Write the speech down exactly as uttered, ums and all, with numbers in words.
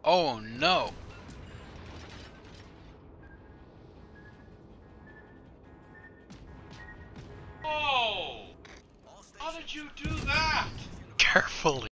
Oh no! Oh! How did you do that? Carefully.